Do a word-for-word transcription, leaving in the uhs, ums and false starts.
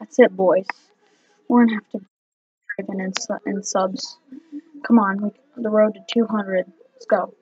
That's it, boys. We're gonna have to type in in, su in subs. Come on, we the road to two hundred. Let's go.